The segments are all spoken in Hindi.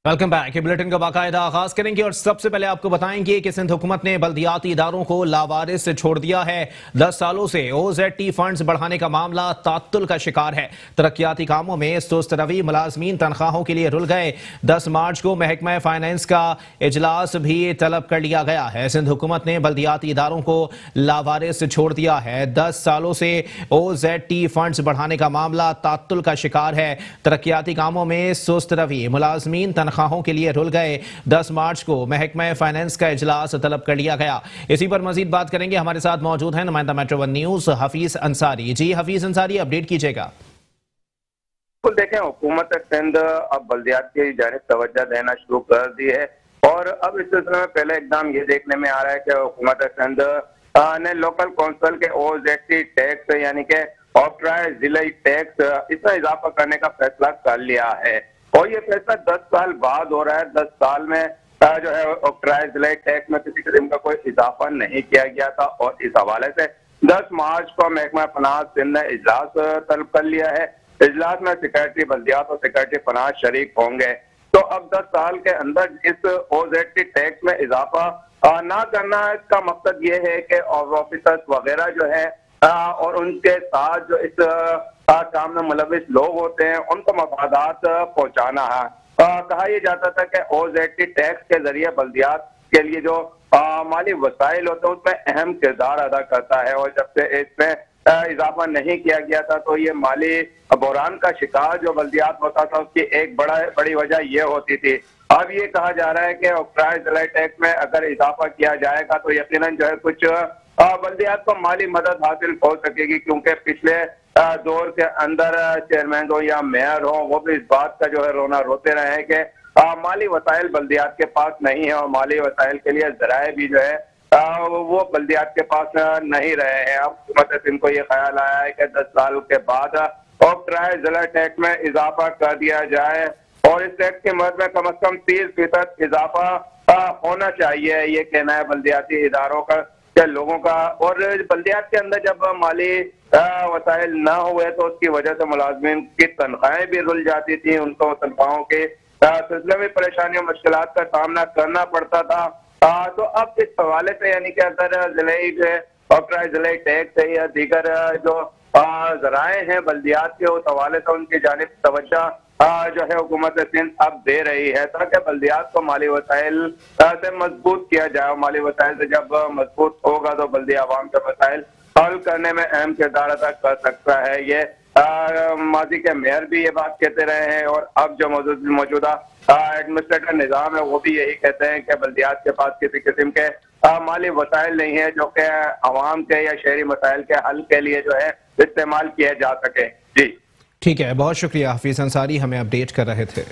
Welcome back. बुलेटिन का बाकायदा आगाज करेंगे और सबसे पहले आपको बताएंगे कि सिंध हुकूमत ने बल्दियाती इदारों को लावारिस छोड़ दिया है। 10 सालों से OZT फंड्स बढ़ाने का मामला तात्तुल का शिकार है। तरक्याती कामों में सुस्त रवि, मुलाजमीन तनख्वाहों के लिए रुल गए। 10 मार्च को महकमा फाइनेंस का इजलास भी तलब कर लिया गया है। सिंध हुकूमत ने बल्दियाती इदारों को लावारिस छोड़ दिया है। 10 सालों से OZT फंड्स बढ़ाने का मामला तात्तुल का शिकार है। तरक्याती कामों में सुस्त रवि, मुलाजमीन खाहों के लिए रुल गए। 10 मार्च को महकमा फाइनेंस का इजलास तलब कर लिया गया। इसी पर मजीद बात करेंगे। हमारे साथ मौजूद हैं नुमाइंदा metro one news Hafeez Ansari. जी हफीज अंसारी, अपडेट कीजिएगा। देखें, हुकूमत सिंध अब बल्दियात की जानिब तवज्जो देना शुरू कर दी है और अब इस सिलसिले में पहले इकदाम ये देखने में आ रहा है कि हुकूमत सिंध ने लोकल कौंसिल के OZT टैक्स यानी कि ऑक्ट्राइज जिले टैक्स इसमें इजाफा करने का फैसला कर लिया है और ये फैसला 10 साल बाद हो रहा है। 10 साल में जो है ऑक्ट्राइज जिले टैक्स में किसी किस्म का कोई इजाफा नहीं किया गया था और इस हवाले से 10 मार्च को महकमा फनाज सिंध ने इजलास तलब कर लिया है। इजलास में सेक्रेटरी बल्दियात और सेक्रेटरी फनाज शरीक होंगे। तो अब 10 साल के अंदर इस OZT टैक्स में इजाफा ना करना, इसका मकसद ये है कि ऑफिसर्स वगैरह जो है और उनके साथ जो इस काम में मुलविस लोग होते हैं उनको मफादात पहुंचाना है। कहा यह जाता था कि OZT टैक्स के जरिए बल्दियात के लिए जो माली वसाइल होते हैं उसमें अहम किरदार अदा करता है और जब से इसमें इजाफा नहीं किया गया था तो ये माली बहरान का शिकार जो बल्दियात होता था उसकी एक बड़ी वजह ये होती थी। अब ये कहा जा रहा है कि ऑक्ट्राइज जिले टैक्स में अगर इजाफा किया जाएगा तो यकीनन जो है कुछ बल्दियात को माली मदद हासिल हो सकेगी, क्योंकि पिछले दौर के अंदर चेयरमैन हो या मेयर हो वो भी इस बात का जो है रोना रोते रहे हैं कि माली वसाइल बल्दियात के पास नहीं है और माली वसाइल के लिए जराए भी जो है वो बल्दियात के पास नहीं रहे हैं। अब हुकूमत इनको ये ख्याल आया है कि 10 साल के बाद ऑक्ट्राइज जिला टैक्स में इजाफा कर दिया जाए और इस टैक्स की मद में कम से कम 30% इजाफा होना चाहिए। ये कहना है बल्दियाती इदारों का के लोगों का। और बल्दियात के अंदर जब माली वसाइल ना हुए तो उसकी वजह से मुलाजमीन की तनख्वाहें भी रुल जाती थी, उनको तनख्वाहों के सिलसिले में परेशानियों मुश्किलात का सामना करना पड़ता था। तो अब इस हवाले से यानी कि अगर जिले ऑक्ट्राइज जिले टैक्स है या दीगर जो जराए हैं बल्दियात के उस हवाले से उनकी जानिब तवज्जो जो है हुकूमत सिंध अब दे रही है ताकि बल्दियात को माली वसाइल से मजबूत किया जाए। माली वसाइल से जब मजबूत होगा तो बल्दी आवाम के मसाइल हल करने में अहम किरदार अदा कर सकता है। ये माजी के मेयर भी ये बात कहते रहे हैं और अब जो मौजूदा एडमिनिस्ट्रेटिव निज़ाम है वो भी यही कहते हैं कि बल्दियात के पास किसी किस्म के माली वसाइल नहीं है जो कि आवाम के या शहरी मसाइल के हल के लिए जो है इस्तेमाल किए जा सके। जी ठीक है, बहुत शुक्रिया हफीज अंसारी, हमें अपडेट कर रहे थे।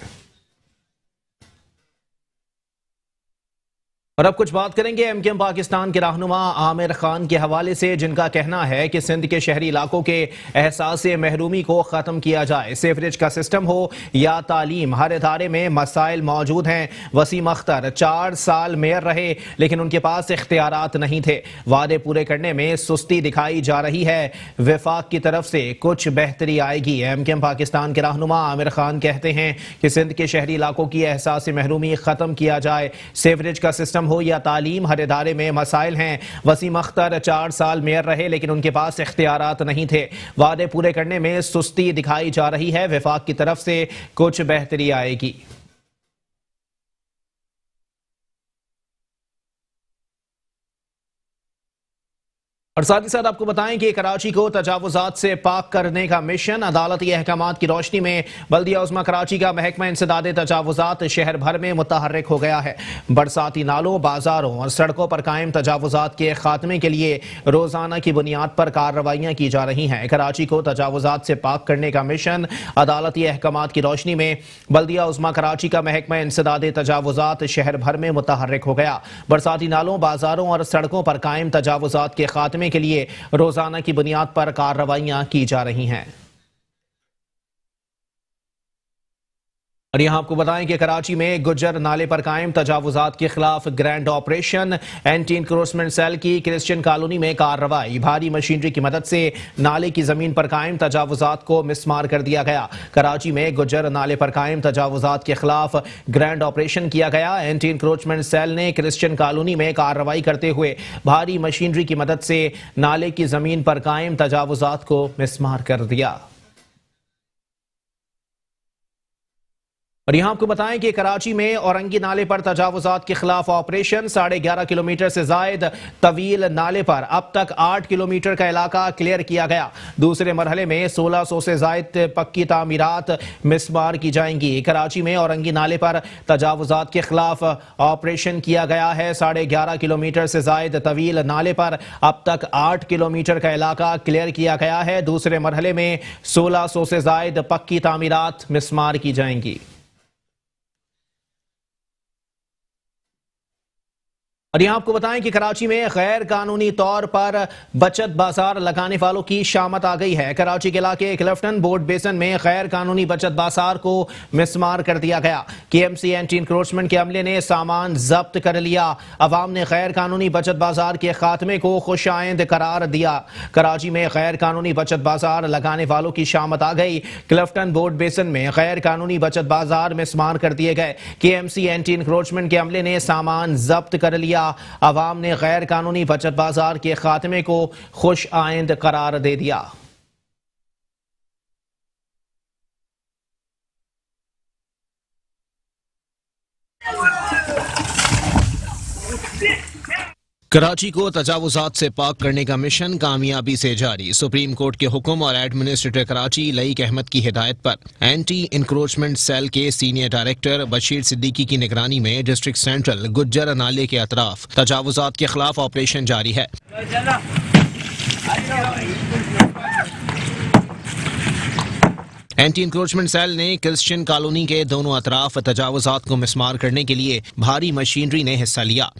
और अब कुछ बात करेंगे MKM पाकिस्तान के रहनुमा आमिर खान के हवाले से, जिनका कहना है कि सिंध के शहरी इलाकों के एहसास महरूमी को ख़त्म किया जाए। सेवरेज का सिस्टम हो या तालीम, हर इदारे में मसाइल मौजूद हैं। वसीम अख्तर 4 साल मेयर रहे लेकिन उनके पास इख्तियारात नहीं थे। वादे पूरे करने में सुस्ती दिखाई जा रही है। वफाक की तरफ से कुछ बेहतरी आएगी। MKM पाकिस्तान के रहनुमा आमिर खान कहते हैं कि सिंध के शहरी इलाकों की एहसास महरूमी ख़त्म किया जाए। सेवरेज का सिस्टम हो या तालीम, हर इदारे में मसाइल हैं। वसीम अख्तर 4 साल मेयर रहे लेकिन उनके पास इख्तियारात नहीं थे। वादे पूरे करने में सुस्ती दिखाई जा रही है। वफाक की तरफ से कुछ बेहतरी आएगी। और साथ ही साथ आपको बताएं कि कराची को तजावुजात से पाक करने का मिशन, अदालती अहकामात की रोशनी में बल्दिया उस्मा कराची का महकमा इंसदाद तजावुजात शहर भर में मुतहर्रिक हो गया है। बरसाती नालों, बाजारों और सड़कों पर कायम तजावुजात के खात्मे के लिए रोजाना की बुनियाद पर कार्रवाइयाँ की जा रही हैं। कराची को तजावुजात से पाक करने का मिशन, अदालती अहकामात की रोशनी में बल्दिया उस्मा कराची का महकमा इंसदाद तजावुजात शहर भर में मुतहर्रिक हो गया। बरसाती नालों, बाजारों और सड़कों पर कायम तजावुजात के खात्मे के लिए रोजाना की बुनियाद पर कार्रवाइयां की जा रही हैं। और यहाँ आपको बताएं कि कराची में गुज्जर नाले पर कायम तजावुजात के खिलाफ grand operation, anti encroachment cell की क्रिश्चियन कॉलोनी में कार्रवाई। भारी मशीनरी की मदद से नाले की जमीन पर कायम तजावुजात को मिसमार कर दिया गया। कराची में गुज्जर नाले पर कायम तजावुजात के खिलाफ ग्रैंड ऑपरेशन किया गया। एंटी इंक्रोचमेंट सेल ने क्रिश्चियन कॉलोनी में कार्रवाई करते हुए भारी मशीनरी की मदद से नाले की जमीन पर कायम तजावुजात को मिसमार कर दिया। और यहां आपको बताएं कि कराची में औरंगी नाले पर तजावुजात के खिलाफ ऑपरेशन। 11.5 किलोमीटर से जायद तवील नाले पर अब तक 8 किलोमीटर का इलाका क्लियर किया गया। दूसरे मरहले में 1600 से जायद पक्की तामीरात मिसमार की जाएंगी। कराची में औरंगी नाले पर तजावुजात के खिलाफ ऑपरेशन किया गया है। 11.5 किलोमीटर से जायद तवील नाले पर अब तक 8 किलोमीटर का इलाका क्लियर किया गया है। दूसरे मरहले में 1600 से जायद पक्की तामीरात मिसमार की जाएंगी। और यहां आपको बताएं कि कराची में गैर कानूनी तौर पर बचत बाजार लगाने वालों की शामत आ गई है। कराची के इलाके क्लिफ्टन बोर्ड बेसन में गैर कानूनी बचत बाजार को मिसमार कर दिया गया। KMC एंटी इंक्रोचमेंट के अमले ने सामान जब्त कर लिया। अवाम ने गैर कानूनी बचत बाजार के खात्मे को खुशाइंद करार दिया। कराची में गैर कानूनी बचत बाजार लगाने वालों की शामत आ गई। क्लिफ्टन बोर्ड बेसन में गैर कानूनी बचत बाजार मिसमार कर दिए गए। KMC एंटी इंक्रोचमेंट के अमले ने सामान जब्त कर लिया। अवाम ने गैर कानूनी बचत बाजार के खात्मे को खुश आइंद करार दे दिया। कराची को तजावुजात से पाक करने का मिशन कामयाबी से जारी। सुप्रीम कोर्ट के हुक्म और एडमिनिस्ट्रेटर कराची लईक अहमद की हिदायत पर एंटी इंक्रोचमेंट सेल के सीनियर डायरेक्टर बशीर सिद्दीकी की निगरानी में डिस्ट्रिक्ट सेंट्रल गुज्जर नाले के अतराफ तजावुजात के खिलाफ ऑपरेशन जारी है। एंटी इंक्रोचमेंट सेल ने क्रिश्चियन कॉलोनी के दोनों अतराफ तजावुजात को मिसमार करने के लिए भारी मशीनरी ने हिस्सा लिया।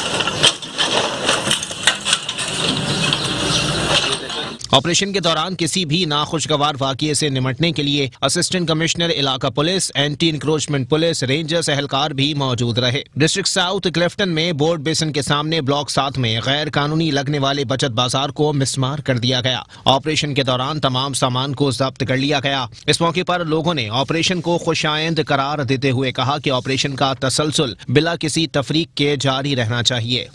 ऑपरेशन के दौरान किसी भी नाखुशगवार वाकये से निमटने के लिए असिस्टेंट कमिश्नर इलाका police, anti encroachment police, rangers एहलकार भी मौजूद रहे। डिस्ट्रिक्ट साउथ क्लिफ्टन में बोर्ड बेसन के सामने ब्लॉक 7 में गैर कानूनी लगने वाले बचत बाजार को मिसमार कर दिया गया। ऑपरेशन के दौरान तमाम सामान को जब्त कर लिया गया। इस मौके पर लोगों ने ऑपरेशन को खुशाइंद करार देते हुए कहा कि ऑपरेशन का तसलसल बिला किसी तफरीक के जारी रहना चाहिए।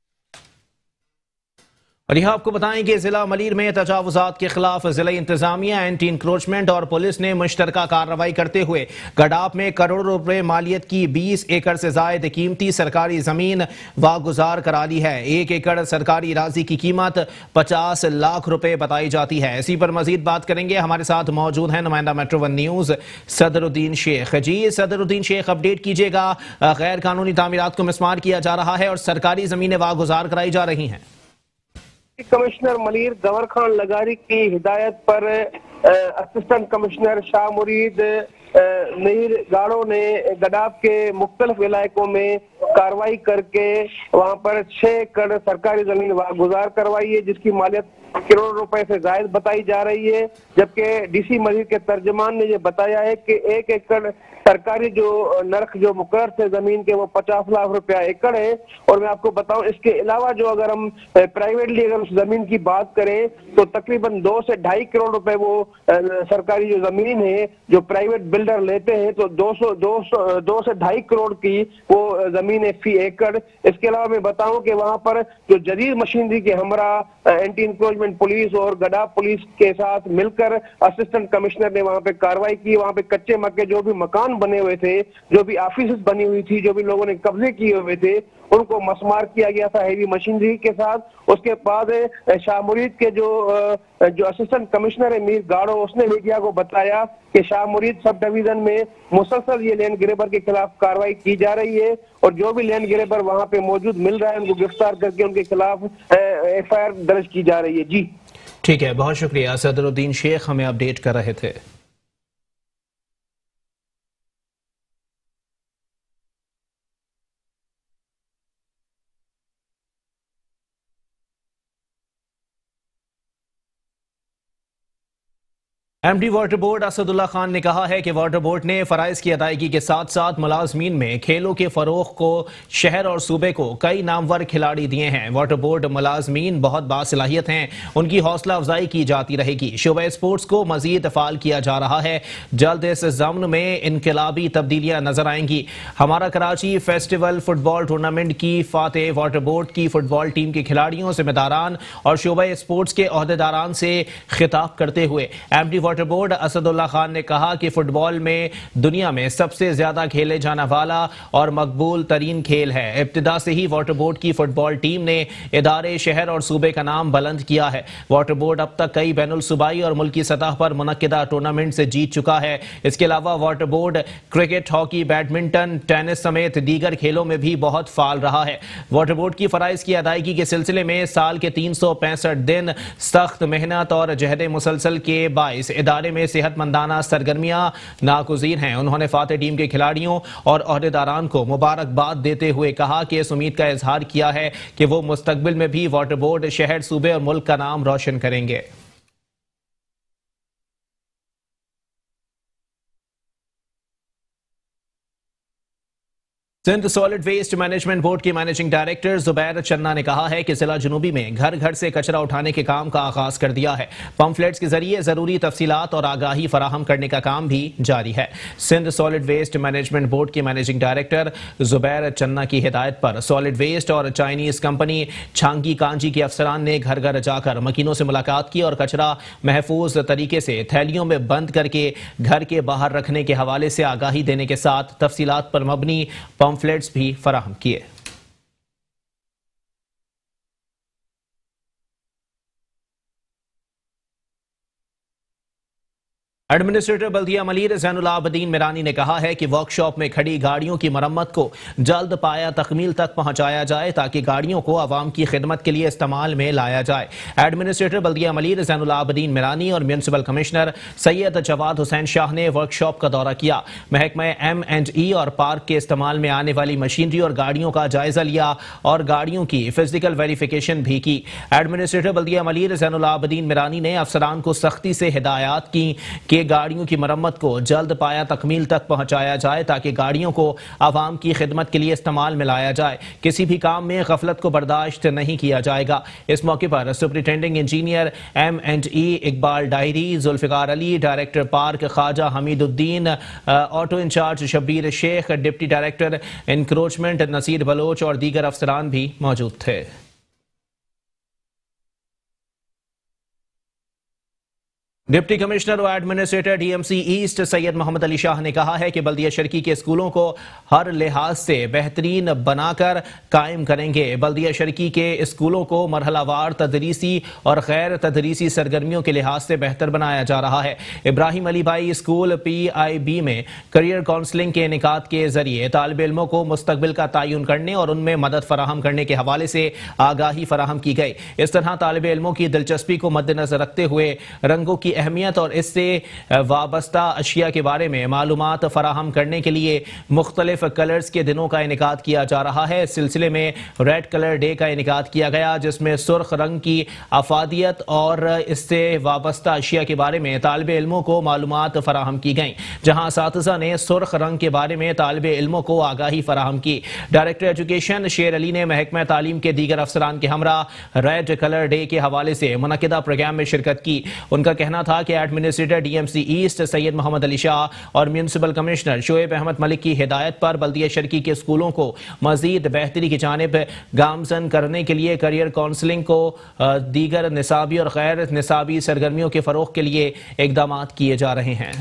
और यह आपको बताएं कि जिला मलीर में तजावुजात के खिलाफ जिला इंतजामिया, एंटी इंक्रोचमेंट और पुलिस ने मुश्तरका कार्रवाई करते हुए गडाप में करोड़ों रुपए मालियत की 20 एकड़ से जायद कीमती सरकारी जमीन वागुजार करा ली है। 1 एकड़ सरकारी राजी की कीमत 50 लाख रुपए बताई जाती है। इसी पर मजीद बात करेंगे। हमारे साथ मौजूद है नुमाइंदा metro one news Sadruddin Shaikh. जी सदरुद्दीन शेख, अपडेट कीजिएगा। गैर कानूनी तामीरात को मिसमार किया जा रहा है और सरकारी जमीनें वागुजार कराई जा रही हैं। कमिश्नर मलीर गवर खान लगारी की हिदायत पर असिस्टेंट कमिश्नर शाह मुरीद मीर गाड़ो ने गडाप के मुख्तलिफ इलाकों में कार्रवाई करके वहां पर 6 एकड़ सरकारी जमीन गुजार करवाई है, जिसकी मालियत करोड़ रुपए से जायद बताई जा रही है। जबकि डीसी मजीद के तर्जमान ने यह बताया है कि 1 एकड़ सरकारी जो नर्ख जो मुकर्रर थे जमीन के वो 50 लाख रुपया एकड़ है। और मैं आपको बताऊं, इसके अलावा जो अगर हम प्राइवेटली अगर उस जमीन की बात करें तो तकरीबन 2 से 2.5 करोड़ रुपए वो सरकारी जो जमीन है जो प्राइवेट बिल्डर लेते हैं तो 2 से 2.5 करोड़ की वो जमीन है फी एकड़। इसके अलावा मैं बताऊं कि वहां पर जो जदीद मशीनरी के हमरा एंटी इंक्रोचमेंट पुलिस और गडाप पुलिस के साथ मिलकर असिस्टेंट कमिश्नर ने वहां पे कार्रवाई की। वहां पे कच्चे मक्के जो भी मकान बने हुए थे, जो भी ऑफिस बनी हुई थी, जो भी लोगों ने कब्जे किए हुए थे, उनको मसमार किया गया था हेवी मशीनरी के साथ। उसके बाद शाह मुरीद के जो असिस्टेंट कमिश्नर है मीर गाड़ो, उसने मीडिया को बताया कि शाह मुरीद सब डिवीजन में मुसलसल ये लैंड ग्रेबर के खिलाफ कार्रवाई की जा रही है और जो भी लैंड ग्रेबर वहां पे मौजूद मिल रहा है उनको गिरफ्तार करके उनके खिलाफ FIR दर्ज की जा रही है। जी ठीक है, बहुत शुक्रिया सदरुद्दीन शेख, हमें अपडेट कर रहे थे। MD water board Asadullah Khan ने कहा है कि वाटर बोर्ड ने फराइज की अदायगी के साथ साथ मुलाजमीन में खेलों के फरोग को शहर और सूबे को कई नामवर खिलाड़ी दिए हैं। वाटर बोर्ड मुलाजमीन बहुत बासलाहियत हैं, उनकी हौसला अफजाई की जाती रहेगी। शोबा स्पोर्ट्स को मजीद फाल किया जा रहा है। जल्द इस जम्न में इनकलाबी तब्दीलियां नजर आएंगी। हमारा कराची फेस्टिवल फुटबॉल टूर्नामेंट की फातेह वाटर बोर्ड की फुटबॉल टीम के खिलाड़ियों, जिम्मेदारान और शोबा स्पोर्ट्स के अहदेदारान से खिताब करते हुए MD water board Asadullah Khan ने कहा कि फुटबॉल में दुनिया में सबसे ज्यादा खेले जाने वाला और मकबूल तरीन खेल है। इब्तिदा से ही वाटर बोर्ड की फुटबॉल टीम ने इदारे, शहर और सूबे का नाम बुलंद किया है। वाटर बोर्ड अब तक कई बैनुल सूबाई और मुल्की सतह पर मुनक्किदा टूर्नामेंट से जीत चुका है। इसके अलावा water board cricket, hockey, badminton, tennis समेत दीगर खेलों में भी बहुत फाल रहा है। वाटर बोर्ड की फराइज की अदायगी के सिलसिले में साल के 365 दिन सख्त मेहनत और जहद मुसलसल के बाइस इदारे में सेहतमंदाना सरगर्मियां नागुज़ीर हैं। उन्होंने फातेह टीम के खिलाड़ियों और अहदेदारान को मुबारकबाद देते हुए कहा कि इस उम्मीद का इजहार किया है कि वो मुस्तकबिल में भी वाटर बोर्ड शहर, सूबे और मुल्क का नाम रोशन करेंगे। Sindh solid waste management board के मैनेजिंग डायरेक्टर जुबैर चन्ना ने कहा है कि जिला जुनूबी में घर घर से कचरा उठाने के काम का आगाज कर दिया है। पंफलेट्स के जरिए जरूरी तफसीलात और आगाही फराहम करने का काम भी जारी है। Sindh solid waste management board के मैनेजिंग डायरेक्टर जुबैर चन्ना की हिदायत पर सॉलिड वेस्ट और चाइनीज कंपनी छांगी कांजी के अफसरान ने घर घर जाकर मकीनों से मुलाकात की और कचरा महफूज तरीके से थैलियों में बंद करके घर के बाहर रखने के हवाले से आगाही देने के साथ तफसीलात पर मबनी पंफलेट्स भी फराहम किए। एडमिनिस्ट्रेटर बल्दिया मलीर ज़ैनुल आबदीन मिरानी ने कहा है कि वर्कशॉप में खड़ी गाड़ियों की मरम्मत को जल्द पाया तकमील तक पहुंचाया जाए ताकि गाड़ियों को आवाम की खिदमत के लिए इस्तेमाल में लाया जाए। एडमिनिस्ट्रेटर बल्दिया मलीर ज़ैनुल आबदीन मिरानी और म्यूनसिपल कमिश्नर सैयद जवाद हुसैन शाह ने वर्कशॉप का दौरा किया। महकमा M&E और पार्क के इस्तेमाल में आने वाली मशीनरी और गाड़ियों का जायजा लिया और गाड़ियों की फिजिकल वेरिफिकेशन भी की। एडमिनिस्ट्रेटर बल्दिया मलीर ज़ैनुल आबदीन मिरानी ने अफसरान को सख्ती से हिदायत की गाड़ियों की मरम्मत को जल्द पाया तकमील तक पहुंचाया जाए ताकि गाड़ियों को आवाम की खिदमत के लिए इस्तेमाल में लाया जाए। किसी भी काम में गफलत को बर्दाश्त नहीं किया जाएगा। इस मौके पर superintending engineer M&E Iqbal Dayari, Zulfiqar Ali, director park Khwaja Hamiduddin, auto incharge Shabbir Sheikh, deputy director encroachment Naseer Baloch और दीगर अफसरान भी मौजूद थे। डिप्टी कमिश्नर और administrator DMC east Syed Mohammad Ali Shah ने कहा है कि बल्दिया शर्की के स्कूलों को हर लिहाज से बेहतरीन बनाकर कायम करेंगे। बल्दिया शर्की के स्कूलों को मरहलावार तदरीसी और गैर तदरीसी सरगर्मियों के लिहाज से बेहतर बनाया जा रहा है। इब्राहिम अली भाई स्कूल PIB में करियर काउंसलिंग के इनेकाद के जरिए तालिब इल्मों को मुस्तकबिल का तयन करने और उनमें मदद फराहम करने के हवाले से आगाही फराहम की गई। इस तरह तालिब इल्मों की दिलचस्पी को मद्देनजर रखते हुए रंगों की अहमियत और इससे वाबस्ता अशिया के बारे में मालूमात फराहम करने के लिए मुख्तलिफ कलर्स के दिनों का इनेकाद किया जा रहा है। इस सिलसिले में रेड कलर डे का इनेकाद किया गया जिसमें सुर्ख रंग की अफादियत और इससे वाबस्ता अशिया के बारे में तालिब इल्मों को मालूमात फराहम की गई, जहां असातिज़ा ने सुर्ख रंग के बारे में तालिब इल्मों को आगाही फराहम की। डायरेक्टर एजुकेशन शेर अली ने महकमा तालीम के दीगर अफसरान के हमरा रेड कलर डे के हवाले से मुनक्किदा प्रोग्राम में शिरकत की। उनका कहना था कि administrator DMC east Syed Mohammad Ali Shah और म्यूनसिपल कमिश्नर शोएब अहमद मलिक की हिदायत पर बल्दिया शर्की के स्कूलों को मजीद बेहतरी की जानिब गामजन करने के लिए करियर काउंसलिंग को दीगर निसाबी और गैर निसाबी सरगर्मियों के फरोग के लिए इकदाम किए जा रहे हैं।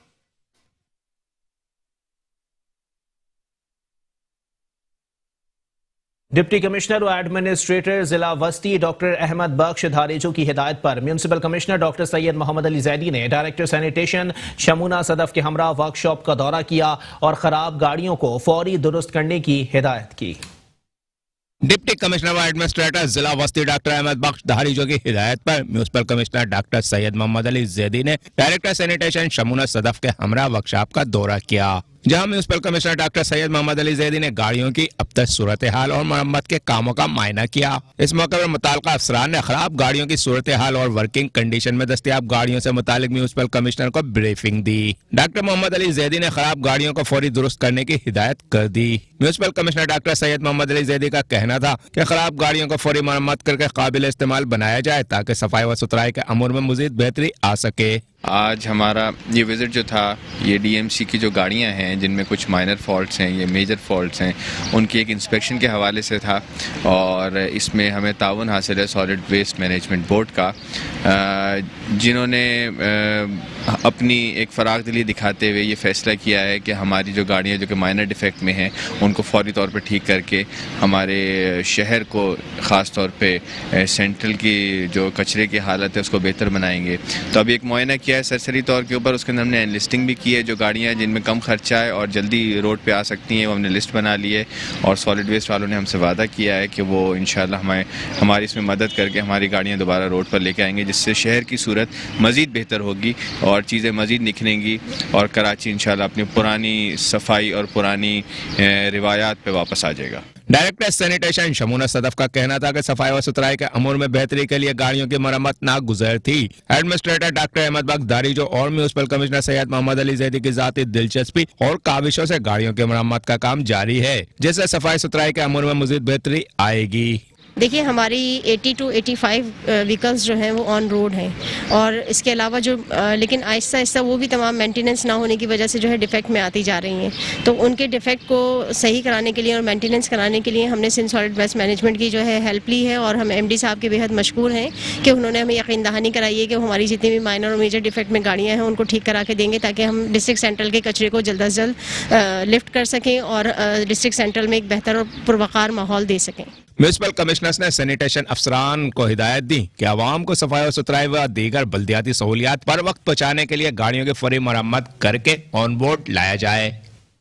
डिप्टी कमिश्नर और एडमिनिस्ट्रेटर जिला वस्ती डॉक्टर अहमद बख्श धारेजो की हिदायत पर municipal commissioner doctor Syed Mohammad Ali Zaidi ने डायरेक्टर सैनिटेशन शमूना सदफ के हमरा वर्कशॉप का दौरा किया और खराब गाड़ियों को फौरी दुरुस्त करने की हिदायत की। डिप्टी कमिश्नर व एडमिनिस्ट्रेटर जिला वस्ती डॉक्टर अहमद बख्श धारीजो की हिदायत पर municipal commissioner doctor Syed Mohammad Ali Zaidi ने डायरेक्टर सैनिटेशन शमूना सदफ के हमरा वर्कशॉप का दौरा किया। जहां municipal commissioner doctor Syed Mohammad Ali Zaidi ने गाड़ियों की अब तक सूरत हाल और मरम्मत के कामों का मायना किया। इस मौके पर मुताल्लिका अफसरान ने खराब गाड़ियों की सूरत हाल और वर्किंग कंडीशन में दस्तयाब गाड़ियों से मुतालिक म्यूनिसिपल कमिश्नर को ब्रीफिंग दी। डॉक्टर मोहम्मद अली जैदी ने खराब गाड़ियों को फौरी दुरुस्त करने की हिदायत कर दी। Municipal commissioner doctor Syed Mohammad Ali Zaidi का कहना था कि खराब गाड़ियों को फौरी मरम्मत करके काबिल इस्तेमाल बनाया जाए ताकि सफाई व सुथराई के अमूर में मजीद बेहतरी आ सके। आज हमारा ये विज़िट जो था, ये डीएमसी की जो गाड़ियां हैं जिनमें कुछ माइनर फॉल्ट्स हैं, ये मेजर फॉल्ट्स हैं, उनकी एक इंस्पेक्शन के हवाले से था और इसमें हमें ताउन हासिल है सॉलिड वेस्ट मैनेजमेंट बोर्ड का, जिन्होंने अपनी एक फ़राग दिली दिखाते हुए ये फ़ैसला किया है कि हमारी जो गाड़ियाँ जो कि माइनर डिफेक्ट में हैं उनको फौरी तौर पर ठीक करके हमारे शहर को ख़ास तौर पे सेंट्रल की जो कचरे की हालत है उसको बेहतर बनाएंगे। तो अभी एक मुआयना किया है सरसरी तौर के ऊपर, उसके अंदर हमने एनलिस्टिंग भी की है। जो गाड़ियाँ जिनमें कम खर्चा है और जल्दी रोड पर आ सकती हैं वो हमने लिस्ट बना ली है और सॉलिड वेस्ट वालों ने हमसे वादा किया है कि वो इंशाल्लाह हमारी इसमें मदद करके हमारी गाड़ियाँ दोबारा रोड पर लेके आएंगे, जिससे शहर की सूरत मज़ीद बेहतर होगी और चीज़ें मज़ीद निखरेंगी और कराची इंशाल्लाह अपनी पुरानी सफाई और पुरानी रिवायात पे वापस आ जाएगा। डायरेक्टर सैनिटेशन शमूना सदफ का कहना था कि सफाई व सुथराई के अमूर में बेहतरी के लिए गाड़ियों की मरम्मत नागुज़र थी। एडमिनिस्ट्रेटर डॉक्टर अहमद बख्श दारीजो और म्यूनिसिपल कमिश्नर सैयद मोहम्मद अली जैदी की जाती दिलचस्पी और काविशों से गाड़ियों की मरम्मत का काम जारी है, जिससे सफाई सुथराई के अमूर में मज़ीद बेहतरी आएगी। देखिए, हमारी 80 to 85 व्हीकल्स जो हैं वो ऑन रोड हैं और इसके अलावा जो लेकिन आहिस्ता आहिस्ता वो भी तमाम मेंटेनेंस ना होने की वजह से जो है डिफेक्ट में आती जा रही हैं। तो उनके डिफेक्ट को सही कराने के लिए और मेंटेनेंस कराने के लिए हमने सिंध सॉलिड वेस्ट मैनेजमेंट की जो है हेल्प ली है और हम एमडी साहब के बेहद मशकूर हैं कि उन्होंने हमें यकीन दहानी कराई है कि हमारी जितनी भी माइनर और मेजर डिफेक्ट में गाड़ियाँ हैं उनको ठीक करा के देंगे ताकि हम डिस्ट्रिक्ट सेंट्रल के कचरे को जल्द अज जल्द लिफ्ट कर सकें और डिस्ट्रिक्ट सेंट्रल में एक बेहतर और पुरवकार माहौल दे सकें। म्यूनिसिपल कमिश्नर्स ने सैनिटेशन अफसरान को हिदायत दी कि आवाम को सफाई और सुथराई व दीगर बल्दियाती सहूलियात पर वक्त पहुँचाने के लिए गाड़ियों की फौरी मरम्मत करके ऑन बोर्ड लाया जाए।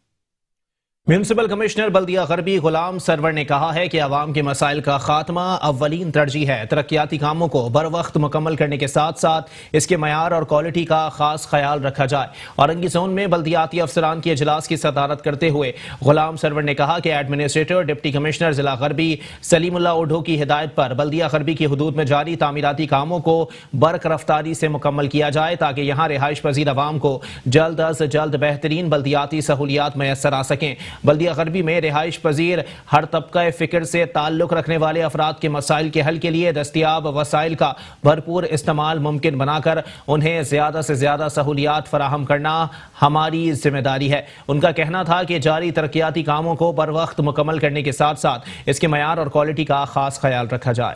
म्यूनिसिपल कमिश्नर बल्दिया गरबी गुलाम सरवर ने कहा है कि अवाम के मसाइल का खात्मा अव्वलीन तरजीह है। तरक्याती कामों को बर वक्त मुकम्मल करने के साथ साथ इसके मयार और क्वालिटी का खास ख्याल रखा जाए। औरंगी जोन में बल्दियाती अफसरान के इजलास की सदारत करते हुए गुलाम सरवर ने कहा कि एडमिनिस्ट्रेटर डिप्टी कमिश्नर जिला गरबी सलीमुल्लाह उढो की हिदायत पर बल्दिया गरबी की हदूद में जारी तामीराती कामों को बरक रफ्तारी से मुकम्मल किया जाए ताकि यहाँ रिहाइश पजीर अवाम को जल्द अज जल्द बेहतरीन बल्दियाती सहूलियात मैसर आ सकें। बल्दिया गरबी में रिहाइश पजीर हर तबका फिक्र से ताल्लुक रखने वाले अफराद के मसाइल के हल के लिए दस्तियाब वसाइल का भरपूर इस्तेमाल मुमकिन बनाकर उन्हें ज्यादा से ज्यादा सहूलियात फराहम करना हमारी जिम्मेदारी है। उनका कहना था कि जारी तरक्याती कामों को बर वक्त मुकम्मल करने के साथ साथ इसके मयार और क्वालिटी का खास ख्याल रखा जाए।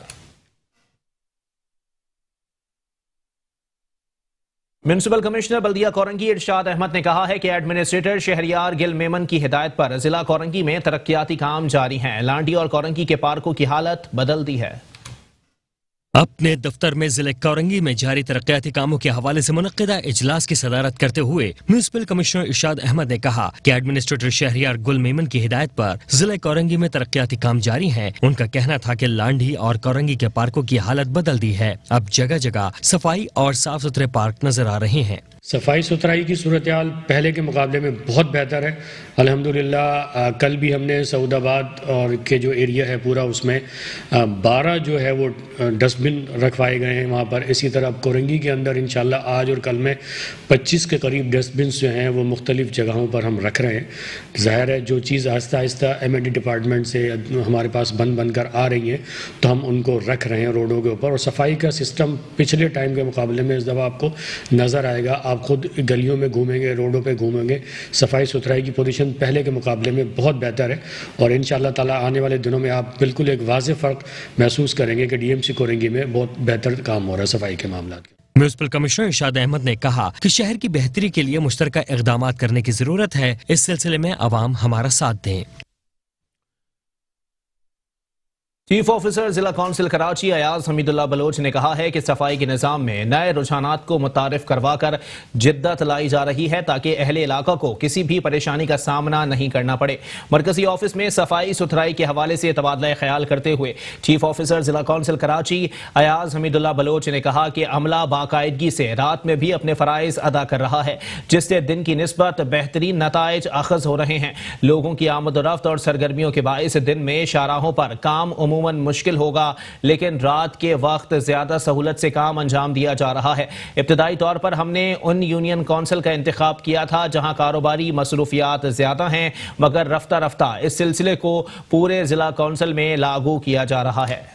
म्यूनिसिपल कमिश्नर बल्दिया कोरंगी इरशाद अहमद ने कहा है कि एडमिनिस्ट्रेटर शहरियार गिल मेमन की हिदायत पर जिला कोरंगी में तरक्याती काम जारी हैं। लांडी और कोरंगी के पार्कों की हालत बदल दी है। अपने दफ्तर में जिले कोरंगी में जारी तरक्याती कामों के हवाले से मुनक्किदा इजलास की सदारत करते हुए म्यूनिसिपल कमिश्नर इरशाद अहमद ने कहा कि एडमिनिस्ट्रेटर शहरियार गुल मेमन की हिदायत पर जिले कोरंगी में तरक्याती काम जारी हैं। उनका कहना था कि लांडी और कोरंगी के पार्कों की हालत बदल दी है। अब जगह जगह सफाई और साफ सुथरे पार्क नजर आ रहे हैं। सफाई सुथराई की सूरत हाल पहले के मुकाबले में बहुत बेहतर है अल्हम्दुलिल्लाह। कल भी हमने सऊदाबाद और के जो एरिया है पूरा उसमें 12 जो है वो डस्टबिन रखवाए गए हैं वहाँ पर। इसी तरह कोरंगी के अंदर इंशाल्लाह आज और कल में 25 के करीब डस्टबिन जो हैं वो मुख्तलिफ जगहों पर हम रख रहे हैं। ज़ाहिर है जो चीज़ आहिस्ता आहिस्ता एमएनडी डिपार्टमेंट से हमारे पास बन कर आ रही हैं तो हम उनको रख रहे हैं रोडों के ऊपर। और सफाई का सिस्टम पिछले टाइम के मुकाबले में इस दफ़ा आपको नज़र आएगा। आप खुद गलियों में घूमेंगे, रोडों पे घूमेंगे, सफाई सुथराई की पोजीशन पहले के मुकाबले में बहुत बेहतर है। और इंशाअल्लाह ताला आने वाले दिनों में आप बिल्कुल एक वाज़ेह फ़र्क महसूस करेंगे कि डीएमसी कोरंगी में बहुत बेहतर काम हो रहा है सफाई के मामला। म्यूनिसिपल कमिश्नर इरशाद अहमद ने कहा कि शहर की बेहतरी के लिए मुश्तरका इक़दाम करने की जरूरत है। इस सिलसिले में अवाम हमारा साथ दें। चीफ ऑफिसर जिला कौंसिल कराची अयाज हमीदुल्लाह बलोच ने कहा है कि सफाई के निज़ाम में नए रुझानात को मुतारिफ करवाकर जिद्दत लाई जा रही है ताकि अहले इलाका को किसी भी परेशानी का सामना नहीं करना पड़े। मरकजी ऑफिस में सफाई सुथराई के हवाले से तबादला ख्याल करते हुए चीफ ऑफिसर जिला कौंसिल कराची अयाज हमीदुल्लाह बलोच ने कहा कि अमला बाकायदगी से रात में भी अपने फ़राइज़ अदा कर रहा है, जिससे दिन की निस्बत बेहतरीन नताइज अखज़ हो रहे हैं। लोगों की आमद-ओ-रफ्त और सरगर्मियों के बाइस दिन में शाहराहों पर काम अमूमन मुश्किल होगा, लेकिन रात के वक्त ज्यादा सहूलत से काम अंजाम दिया जा रहा है। इब्तदाई तौर पर हमने उन यूनियन काउंसिल का इंतखाब किया था जहां कारोबारी मसरूफियात ज्यादा हैं, मगर रफ्ता रफ्ता इस सिलसिले को पूरे जिला काउंसिल में लागू किया जा रहा है।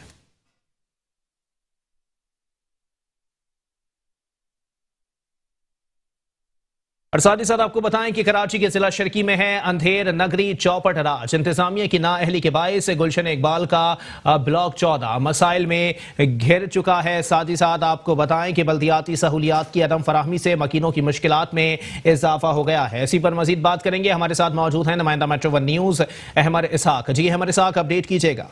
और साथ ही साथ आपको बताएं कि कराची के जिला शर्की में है अंधेर नगरी चौपट राज। इंतजामिया की नाअहली के बायस गुलशन इकबाल का ब्लॉक 14 मसाइल में घिर चुका है। साथ ही साथ आपको बताएं कि बल्दियाती सहूलियात की अदम फराहमी से मकीनों की मुश्किलात में इजाफा हो गया है। इसी पर मजीद बात करेंगे। हमारे साथ मौजूद हैं नुमाइंदा मेट्रो 1 न्यूज अहमद इसहाक। जी अहमद इसहाक, अपडेट कीजिएगा।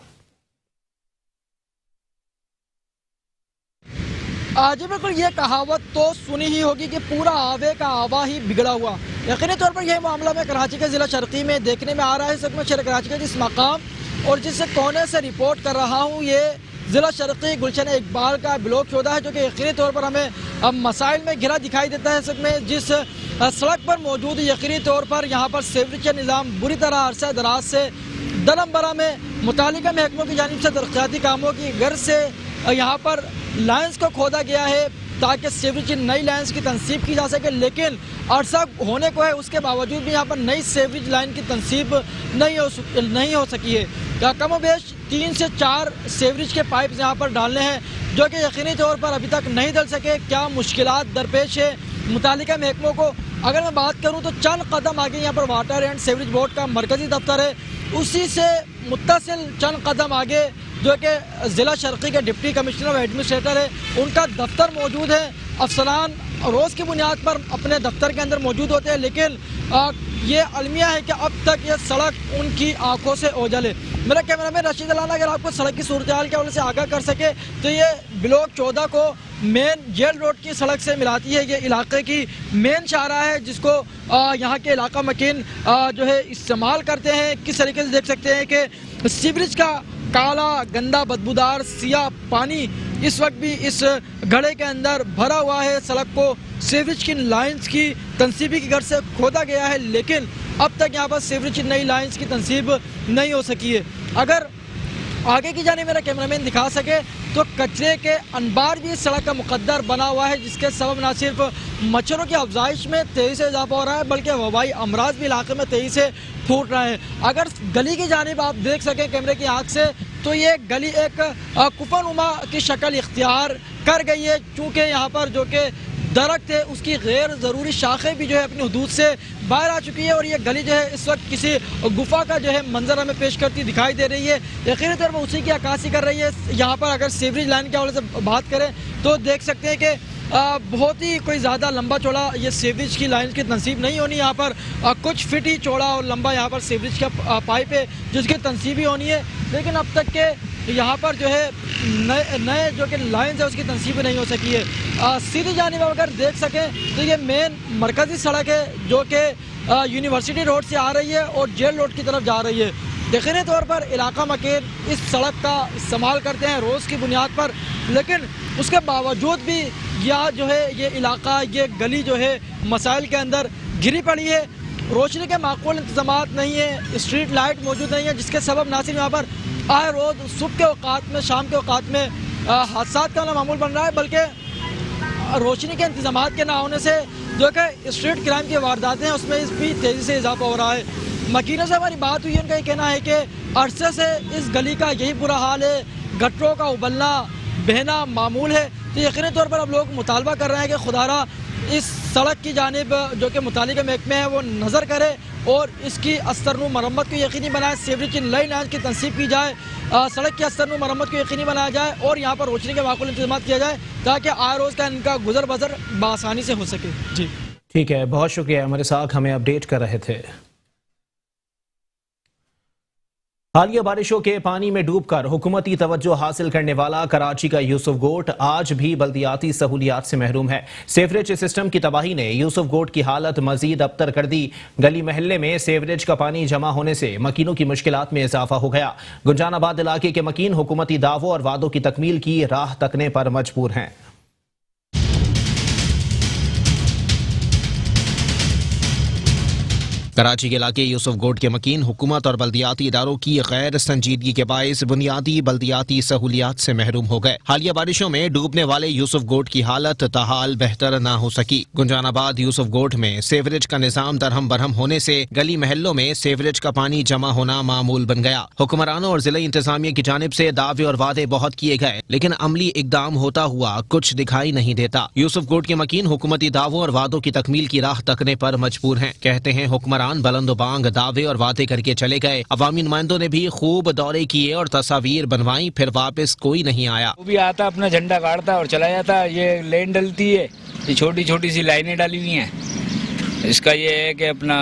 आज बिल्कुल ये कहावत तो सुनी ही होगी कि पूरा आवे का आवा ही बिगड़ा हुआ। यकीनी तौर पर यह मामला मैं कराची के ज़िला शर्की में देखने में आ रहा है। इस वक्त मैं शहर कराची के जिस मकाम और जिस कोने से रिपोर्ट कर रहा हूँ, ये ज़िला शर्की गुलशन इकबाल का ब्लॉक 14 है, जो कि यकीनी तौर पर हमें अब मसाइल में घिरा दिखाई देता है। इस वक्त में जिस सड़क पर मौजूद यकीनी तौर पर यहाँ पर सीवरेज का निज़ाम बुरी तरह अरसा दराज से दरम बरा में मुतालिका महकमों की जानिब से तरक्याती कामों की गर्ज से यहाँ पर लाइन्स को खोदा गया है ताकि सीवरेज की नई लाइन्स की तनसीब की जा सके, लेकिन अरसा होने को है उसके बावजूद भी यहाँ पर नई सीवरेज लाइन की तनसीब नहीं हो सकी है। कम बेश 3 से 4 सीवरेज के पाइप यहाँ पर डालने हैं, जो कि यकीनी तौर पर अभी तक नहीं डल सके। क्या मुश्किलात दरपेश है मुतालिका महकमों को? अगर मैं बात करूँ तो चंद कदम आगे यहाँ पर वाटर एंड सीवरेज बोर्ड का मरकजी दफ्तर है, उसी से मुत्तसिल चंद कदम आगे जो कि ज़िला शर्की के डिप्टी कमिश्नर और एडमिनिस्ट्रेटर है, उनका दफ्तर मौजूद है। अफसरान रोज़ की बुनियाद पर अपने दफ्तर के अंदर मौजूद होते हैं, लेकिन ये अलमिया है कि अब तक ये सड़क उनकी आंखों से ओझल है। मेरा कैमरामैन रशीद अलाना अगर आपको सड़क की सूरत हाल के हवाले से आगाह कर सके तो ये ब्लॉक 14 को मेन जेल रोड की सड़क से मिलाती है। ये इलाके की मेन शाहराह है जिसको यहाँ के इलाका मकीन जो है इस्तेमाल करते हैं। किस तरीके से देख सकते हैं कि सीवरेज का काला गंदा बदबूदार सियाह पानी इस वक्त भी इस गड्ढे के अंदर भरा हुआ है। सड़क को सीवरेज की लाइंस की तनसीबी की गर्ज से खोदा गया है, लेकिन अब तक यहाँ पर सीवरेज की नई लाइंस की तनसीब नहीं हो सकी है। अगर आगे की जाने मेरा कैमरामैन दिखा सके तो कचरे के अनबार भी इस सड़क का मुकद्दर बना हुआ है, जिसके सबब न सिर्फ मच्छरों की अफजाइश में तेज़ी से इजाफा हो रहा है बल्कि वबाई अमराज भी इलाके में तेज़ी से फूट रहे हैं। अगर गली की जानिब आप देख सकें कैमरे की आँख से तो ये गली एक कुफनुमा की शक्ल इख्तियार कर गई है, चूँकि यहाँ पर जो कि दरख्त है उसकी गैर ज़रूरी शाखें भी जो है अपनी हदूद से बाहर आ चुकी है और ये गली जो है इस वक्त किसी गुफा का जो है मंजर हमें पेश करती दिखाई दे रही है। यकीनी तौर पर उसी की अक्कासी कर रही है। यहाँ पर अगर सीवरेज लाइन के हवाले से बात करें तो देख सकते हैं कि बहुत ही कोई ज़्यादा लंबा चौड़ा ये सीवरेज की लाइन की तनसीब नहीं होनी। यहाँ पर कुछ फिट ही चौड़ा और लंबा यहाँ पर सीवरेज का पाइप है जिसकी तनसीब ही होनी है, लेकिन अब तक के यहाँ पर जो है नए जो कि लाइन्स है उसकी तनसीब नहीं हो सकी है। सीधी जानिब अगर देख सकें तो ये मेन मरकज़ी सड़क है जो कि यूनिवर्सिटी रोड से आ रही है और जेल रोड की तरफ जा रही है। यकीनी तौर पर इलाका मकीन इस सड़क का इस्तेमाल करते हैं रोज़ की बुनियाद पर, लेकिन उसके बावजूद भी यह जो है ये इलाका ये गली जो है मसाइल के अंदर घिरी पड़ी है। रोशनी के माकूल इंतजामात नहीं है, स्ट्रीट लाइट मौजूद नहीं है, जिसके सबब ना सिर्फ यहाँ पर आए रोज़ सुबह के औकात में शाम के औकात में हादसात का मामूल बन रहा है, बल्कि रोशनी के इंतजामात के ना होने से जो कि स्ट्रीट क्राइम की वारदातें हैं उसमें भी तेज़ी से इजाफा हो रहा है। मकीनों से हमारी बात हुई, उनका ये कहना है कि अरसे से इस गली का यही बुरा हाल है, गटरों का उबलना बहना मामूल है। तो यकीनी तौर पर अब लोग मुतालबा कर रहे हैं कि खुदारा इस सड़क की जानिब जो कि मुतालिका महकमे है वो नज़र करे और इसकी अस्तरनू मरम्मत को यकीनी बनाए, सीवरेज की नई लाइन की तनसीब की जाए, सड़क की अस्तरनू मरम्मत को यकीनी बनाया जाए और यहाँ पर रोशनी के माकूल इंतजाम किया जाए ताकि आए रोज़ का इनका गुजर बसर बआसानी से हो सके। जी ठीक है, बहुत शुक्रिया हमारे साथ हमें अपडेट कर रहे थे। हालिया बारिशों के पानी में डूबकर हुकूमती तवज्जो हासिल करने वाला कराची का यूसुफ गोट आज भी बल्दियाती सहूलियात से महरूम है। सेवरेज सिस्टम की तबाही ने यूसुफ गोट की हालत मजीद अबतर कर दी। गली महल्ले में सेवरेज का पानी जमा होने से मकीनों की मुश्किलात में इजाफा हो गया। गुंजानाबाद इलाके के मकीन हुकूमती दावों और वादों की तकमील की राह तकने पर मजबूर हैं। कराची के इलाके यूसुफ गोट के मकीन हुकूमत और बल्दियाती इदारों की गैर संजीदगी के बायस बुनियादी बल्दियाती सहूलियात से महरूम हो गए। हालिया बारिशों में डूबने वाले यूसुफ गोट की हालत ताहाल बेहतर न हो सकी। गुंजानाबाद यूसुफ गोट में सेवरेज का निजाम दरहम बरहम होने से गली महलों में सेवरेज का पानी जमा होना मामूल बन गया। हुक्मरानों और जिला इंतजामिया की जानिब से दावे और वादे बहुत किए गए, लेकिन अमली इकदाम होता हुआ कुछ दिखाई नहीं देता। यूसुफ गोट के मकीन हुकूमती दावों और वादों की तकमील की राह तकने पर मजबूर हैं। कहते हैं हुक्मरान बुलंदोबांग दावे और वादे करके चले गए। अवामी नुमाइंदों ने भी खूब दौरे किए और तस्वीर बनवाई, फिर वापस कोई नहीं आया। वो भी आता अपना झंडा गाड़ता और चला जाता। ये लेन डलती है, ये छोटी छोटी सी लाइनें डाली हुई हैं। इसका ये है कि अपना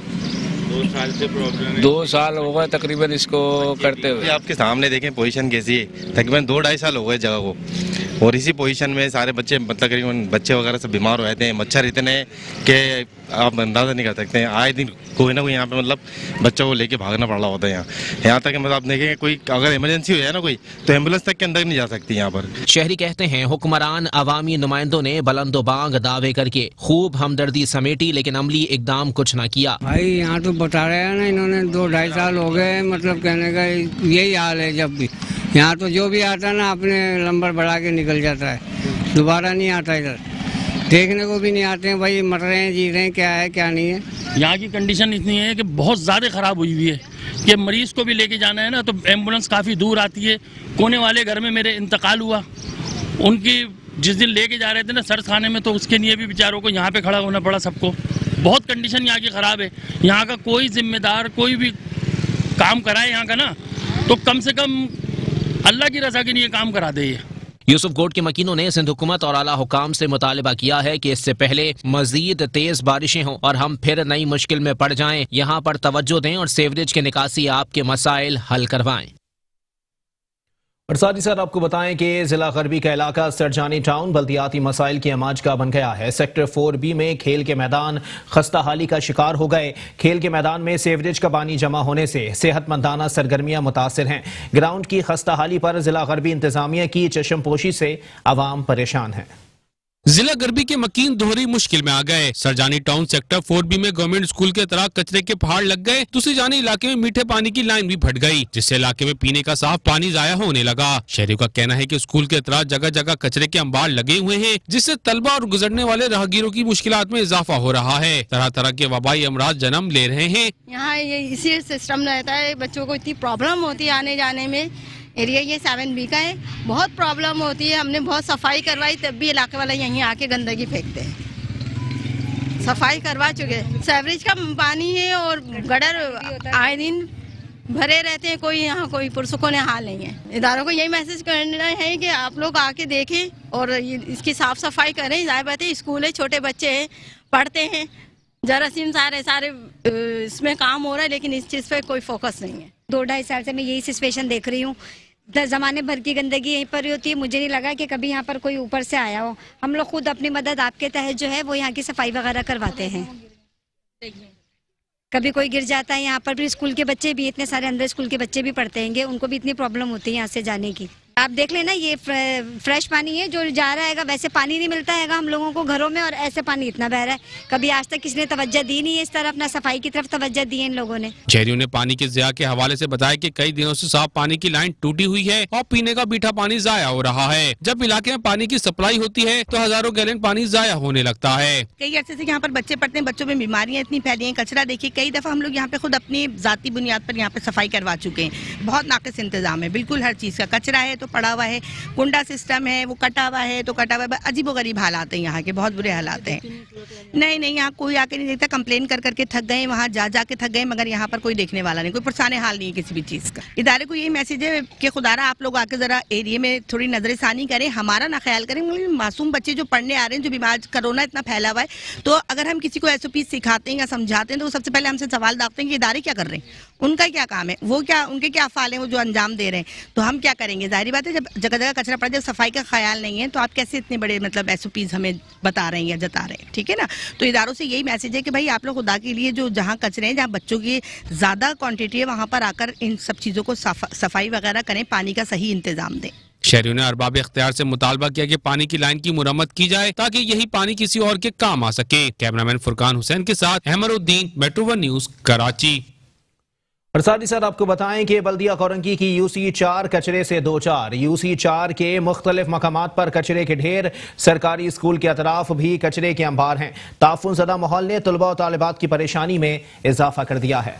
2 साल से प्रॉब्लम है। 2 साल हो गए तकरीबन इसको करते हुए। आपके सामने देखें पोजीशन कैसी है। तकरीबन 2-2.5 साल हो गए जगह को, और इसी पोजीशन में सारे बच्चे तकरीबन बच्चे वगैरह सब बीमार हो जाते हैं। मच्छर इतने कि आप अंदाज़ा नहीं कर सकते हैं। आए दिन कोई ना कोई यहाँ पे बच्चों को लेके भागना पड़ रहा होता है। यहाँ तक कि आप देखें कोई अगर इमरजेंसी हो जाए ना कोई, तो एम्बुलेंस तक के अंदर नहीं जा सकती यहाँ पर। शहरी कहते हैं हुक्मरान अवामी नुमाइंदों ने बुलंदोबांग दावे करके खूब हमदर्दी समेटी, लेकिन अमली इकदाम कुछ न किया। भाई यहाँ तो बता रहे हैं ना, इन्होंने 2-2.5 साल हो गए, मतलब कहने का यही हाल है। जब भी यहाँ तो जो भी आता है ना अपने नंबर बढ़ा के निकल जाता है, दोबारा नहीं आता। इधर देखने को भी नहीं आते हैं। भाई मर रहे हैं, जी रहे हैं, क्या है क्या नहीं है। यहाँ की कंडीशन इतनी है कि बहुत ज़्यादा ख़राब हुई हुई है कि मरीज़ को भी लेके जाना है ना तो एम्बुलेंस काफ़ी दूर आती है। कोने वाले घर में मेरे इंतकाल हुआ, उनकी जिस दिन लेके जा रहे थे ना सर्च खाने में, तो उसके लिए भी बेचारों को यहाँ पे खड़ा होना पड़ा सबको। बहुत कंडीशन यहाँ की ख़राब है। यहाँ का कोई जिम्मेदार कोई भी काम कराए यहाँ का ना, तो कम से कम अल्लाह की रज़ा के लिए काम करा दे। यूसुफ गोट के मकीनों ने सिंध हुकूमत और आला हुकाम से मुतालबा किया है कि इससे पहले मजीद तेज बारिशें हों और हम फिर नई मुश्किल में पड़ जाएं, यहाँ पर तवज्जो दें और सेवरेज के निकासी आपके मसाइल हल करवाएं। और साथ ही साथ आपको बताएं कि जिला गरबी का इलाका सरजानी टाउन बल्दियाती मसाइल की अमाज का बन गया है। सेक्टर 4B में खेल के मैदान खस्ता हाली का शिकार हो गए। खेल के मैदान में सेवरेज का पानी जमा होने से सेहतमंदाना सरगर्मियां मुतासिर हैं। ग्राउंड की खस्ता हाली पर जिला गरबी इंतजामिया की चश्मपोशी से आवाम परेशान है। जिला गरबी के मकीन दोहरी मुश्किल में आ गए। सरजानी टाउन सेक्टर 4B में गवर्नमेंट स्कूल के तरह कचरे के पहाड़ लग गए। दूसरी जानी इलाके में मीठे पानी की लाइन भी फट गई, जिससे इलाके में पीने का साफ पानी जाया होने लगा। शहरियों का कहना है कि स्कूल के तरह जगह जगह कचरे के अंबार लगे हुए हैं, जिससे तलबा और गुजरने वाले राहगीरों की मुश्किलात में इजाफा हो रहा है। तरह तरह के वबाई अमराज जन्म ले रहे हैं। यहाँ ये इसी सिस्टम रहता है, बच्चों को इतनी प्रॉब्लम होती है आने जाने में। एरिया ये 7B का है, बहुत प्रॉब्लम होती है। हमने बहुत सफाई करवाई, तब भी इलाके वाले यहीं आके गंदगी फेंकते हैं। सफाई करवा चुके, सेवरेज का पानी है और गटर आए दिन भरे रहते हैं। कोई यहाँ कोई पुरसुकों हाल नहीं है। इदारों को यही मैसेज करना है कि आप लोग आके देखें और इसकी साफ सफाई करें। जाहिर बात है स्कूल है, छोटे बच्चे हैं, पढ़ते हैं, जरासीम सारे इसमें काम हो रहा है, लेकिन इस चीज़ पे कोई फोकस नहीं है। 2-2.5 साल से मैं यही सिचुएशन देख रही हूँ। ज़माने भर की गंदगी यहीं पर ही होती है। मुझे नहीं लगा कि कभी यहाँ पर कोई ऊपर से आया हो। हम लोग खुद अपनी मदद आपके तहत जो है वो यहाँ की सफाई वगैरह करवाते हैं। कभी कोई गिर जाता है यहाँ पर भी। स्कूल के बच्चे भी, इतने सारे अंदर स्कूल के बच्चे भी पढ़ते हैं, उनको भी इतनी प्रॉब्लम होती है यहाँ से जाने की। आप देख लेना, ये फ्रेश पानी है जो जा रहा है। वैसे पानी नहीं मिलता है हम लोगों को घरों में, और ऐसे पानी इतना बह रहा है। कभी आज तक किसी ने तवज्जो दी नहीं है इस तरह, अपना सफाई की तरफ तवज्जो दी है इन लोगों ने। शहरियों ने पानी के ज़िया के हवाले से बताया कि कई दिनों से साफ पानी की लाइन टूटी हुई है और पीने का मीठा पानी जाया हो रहा है। जब इलाके में पानी की सप्लाई होती है तो हजारों गैलन पानी जाया होने लगता है। कई अर्से से यहाँ पर बच्चे पढ़ते हैं, बच्चों में बीमारियाँ इतनी फैली हैं। कचरा देखिए, कई दफा हम लोग यहाँ पे खुद अपनी जाती बुनियाद पर यहाँ पे सफाई करवा चुके हैं। बहुत नाकिस इंतजाम है, बिल्कुल हर चीज़ का। कचरा है तो पड़ा हुआ है, कुंडा सिस्टम है वो कटा हुआ है तो कटा हुआ है, अजीबोगरीब हालात हैं यहाँ के, बहुत बुरे हालात हैं। नहीं यहाँ कोई आके नहीं देखता, कंप्लेन कर करके थक गए, वहाँ जा के थक गए, मगर यहाँ पर कोई देखने वाला नहीं, कोई परेशानी हाल नहीं है किसी भी चीज़ का। इदारे को यही मैसेज है कि खुदारा आप लोग आके ज़रा एरिया में थोड़ी नजरसानी करें, हमारा ना ख्याल करें। मासूम बच्चे जो पढ़ने आ रहे हैं, जो बीमार, कोरोना इतना फैला हुआ है, तो अगर हम किसी को SOP सिखाते हैं या समझाते हैं तो वो सबसे पहले हमसे सवाल दागते हैं कि इदारे क्या कर रहे हैं, उनका क्या काम है, वो क्या, उनके क्या अफ़ाल हैं वो जो अंजाम दे रहे हैं, तो हम क्या करेंगे। जाहिर बात है जब जगह जगह कचरा पड़ा, जब सफाई का ख्याल नहीं है तो आप कैसे इतने बड़े मतलब SOPs हमें बता रहे हैं या जता रहे हैं, ठीक है ना। तो इदारों से यही मैसेज है कि भाई आप लोग खुदा के लिए जो जहाँ कचरे हैं, जहाँ बच्चों की ज़्यादा क्वांटिटी है, वहाँ पर आकर इन सब चीज़ों को सफाई वगैरह करें, पानी का सही इंतजाम दें। शहरियों ने अरबाब इख्तियार से मुतालबा किया कि पानी की लाइन की मुरम्मत की जाए ताकि यही पानी किसी और के काम आ सके। कैमरामैन फुरकान हुसैन के साथ अहमरुद्दीन, मेट्रो 1 न्यूज़, कराची। और साथ ही साथ आपको बताएं कि बल्दिया कोरंगी की UC 4 कचरे से दो चार। UC 4 के मुख्तलिफ मकामात पर कचरे के ढेर, सरकारी स्कूल के अतराफ भी कचरे के अंबार हैं। ताफुन ज़दा माहौल ने तलबा और तालिबात की परेशानी में इजाफा कर दिया है।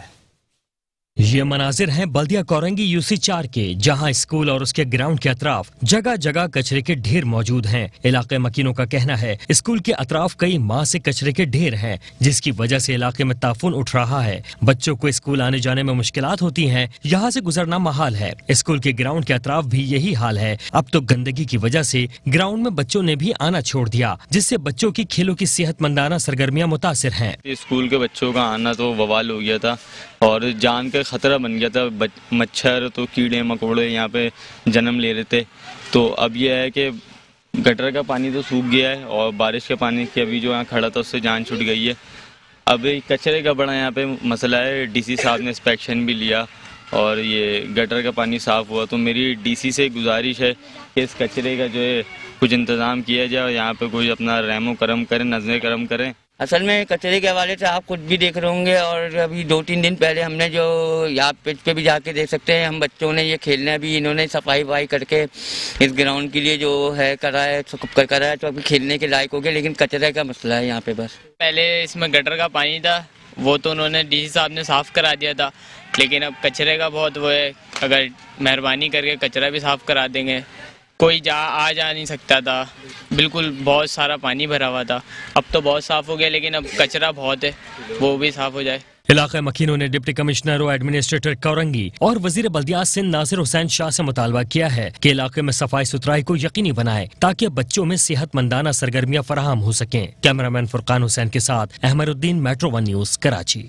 ये मनाजिर हैं बल्दिया कोरंगी UC 4 के, जहां स्कूल और उसके ग्राउंड के अतराफ जगह जगह कचरे के ढेर मौजूद हैं। इलाके मकीनों का कहना है स्कूल के अतराफ कई माह से कचरे के ढेर हैं, जिसकी वजह से इलाके में ताफुन उठ रहा है। बच्चों को स्कूल आने जाने में मुश्किलात होती हैं, यहाँ से गुजरना महाल है। स्कूल के ग्राउंड के अतराफ भी यही हाल है। अब तो गंदगी की वजह से ग्राउंड में बच्चों ने भी आना छोड़ दिया, जिससे बच्चों की खेलों की सेहतमंदाना सरगर्मियाँ मुतासिर हैं। स्कूल के बच्चों का आना तो बवाल हो गया था और जान का खतरा बन गया था। मच्छर तो कीड़े मकोड़े यहाँ पे जन्म ले रहे थे। तो अब यह है कि गटर का पानी तो सूख गया है और बारिश के पानी की अभी जो यहाँ खड़ा था उससे जान छूट गई है। अब कचरे का बड़ा यहाँ पे मसला है। DC साहब ने इंस्पेक्शन भी लिया और ये गटर का पानी साफ़ हुआ। तो मेरी DC से गुजारिश है कि इस कचरे का जो है कुछ इंतज़ाम किया जाए और यहाँ पे कोई अपना रहमो करम करें, नज़र करम करें। असल में कचरे के हवाले से आप खुद भी देख रहे होंगे और अभी 2-3 दिन पहले हमने जो यहाँ पिच पे भी जाके देख सकते हैं, हम बच्चों ने ये खेलना भी, इन्होंने सफाई वफाई करके इस ग्राउंड के लिए जो है करा है तो अभी खेलने के लायक हो गया, लेकिन कचरे का मसला है यहाँ पे। बस पहले इसमें गटर का पानी था, वो तो उन्होंने DC साहब ने साफ़ करा दिया था, लेकिन अब कचरे का बहुत वो है। अगर मेहरबानी करके कचरा भी साफ़ करा देंगे, कोई आ जा नहीं सकता था, बिल्कुल बहुत सारा पानी भरा हुआ था। अब तो बहुत साफ़ हो गया, लेकिन अब कचरा बहुत है, वो भी साफ़ हो जाए। इलाके मकीनों ने डिप्टी कमिश्नर और एडमिनिस्ट्रेटर कोरंगी और वजीर बल्दियात सिंध नासिर हुसैन शाह से मुतालबा किया है कि इलाके में सफाई सुथराई को यकीनी बनाए ताकि बच्चों में सेहतमंदाना सरगर्मियाँ फराहम हो सकें। कैमरामैन फुरकान हुसैन के साथ अहमरुद्दीन, मेट्रो 1 न्यूज़, कराची।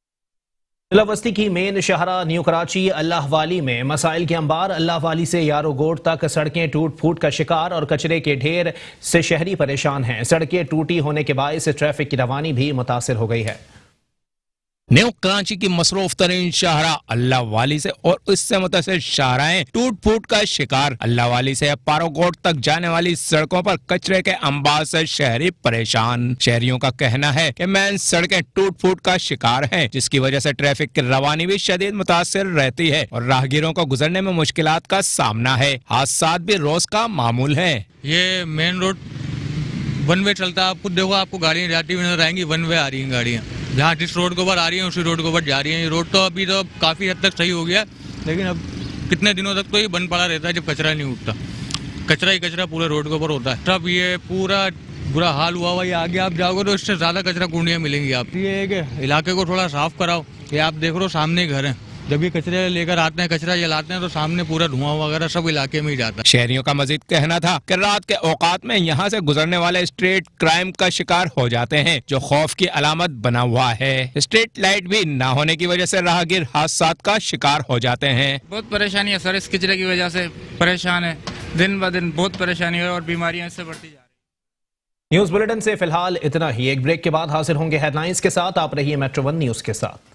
जिला बस्ती की मेन शहरा न्यू कराची अल्लाह वाली में मसाइल के अंबार। अल्लाह वाली से यारो गोट तक सड़कें टूट फूट का शिकार और कचरे के ढेर से शहरी परेशान हैं। सड़कें टूटी होने के बायस ट्रैफिक की रवानी भी मुतासिर हो गई है। न्यू कराची की मसरूफ तरीन शाहरा अल्लाह वाली से और उससे मुतासिर शाहराएं टूट फूट का शिकार। अल्लाह वाली से पारोगोट तक जाने वाली सड़कों पर कचरे के अंबार से शहरी परेशान। शहरियों का कहना है कि मेन सड़कें टूट फूट का शिकार हैं, जिसकी वजह से ट्रैफिक की रवानी भी शदीद मुतासिर रहती है और राहगीरों को गुजरने में मुश्किलात का सामना है। हादसा भी रोज का मामूल है। ये मेन रोड 1 वे चलता है, आप खुद देखो, आपको गाड़ियाँ जाती हुई नजर आएंगी। 1 वे आ रही हैं गाड़ियाँ, जहाँ जिस रोड के ऊपर आ रही है उसी रोड के ऊपर जा रही है। ये रोड तो अभी तो काफ़ी हद तक सही हो गया, लेकिन अब कितने दिनों तक तो ये बंद पड़ा रहता है जब कचरा नहीं उठता। कचरा ही कचरा पूरे रोड के ऊपर होता है। तब ये पूरा बुरा हाल हुआ हुआ। ये आगे आप जाओगे तो इससे ज़्यादा कचरा कुंडियाँ मिलेंगी आप। ये है कि इलाके को थोड़ा साफ कराओ। ये आप देख रहे हो सामने घर हैं, जब ये कचरे लेकर आते हैं, कचरा जलाते हैं तो सामने पूरा धुआं वगैरह सब इलाके में ही जाता है। शहरियों का मजीद कहना था कि रात के औकात में यहाँ से गुजरने वाले स्ट्रीट क्राइम का शिकार हो जाते हैं, जो खौफ की अलामत बना हुआ है। स्ट्रीट लाइट भी न होने की वजह से राहगीर हादसात का शिकार हो जाते हैं। बहुत परेशानी है सर, इस कचरे की वजह से परेशान है, दिन ब दिन बहुत परेशानी है और बीमारियां इससे बढ़ती जा रही है। न्यूज बुलेटिन से फिलहाल इतना ही। एक ब्रेक के बाद हाजिर होंगे हेडलाइंस के साथ। आप रहिए मेट्रो 1 न्यूज के साथ।